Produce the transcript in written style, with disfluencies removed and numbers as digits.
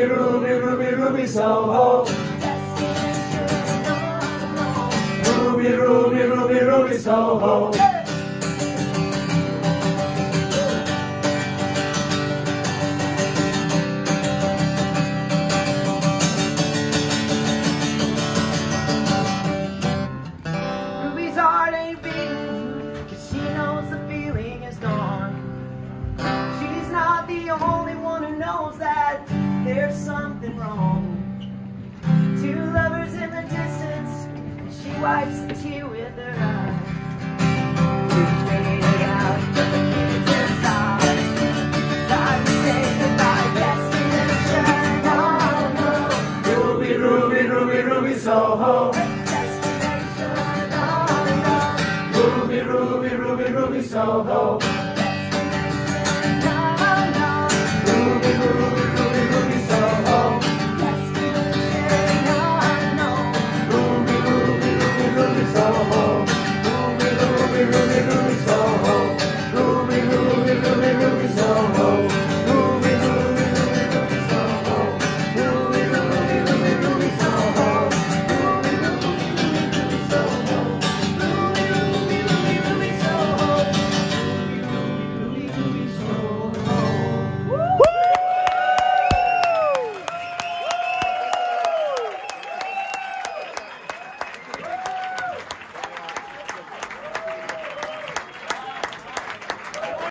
Ruby, Ruby, Ruby Soho. Ruby, Ruby, Ruby, Ruby Soho. Ruby's heart ain't beating, 'cause she knows the feeling is gone. She's not the only one who knows that there's something wrong. Two lovers in the distance, and she wipes the tear with her eye. Ruby's fading out, but the kids inside. Time to say goodbye, destination unknown. Ruby, Ruby, Ruby, Ruby Soho. Destination unknown. Ruby, Ruby, Ruby, Ruby Soho.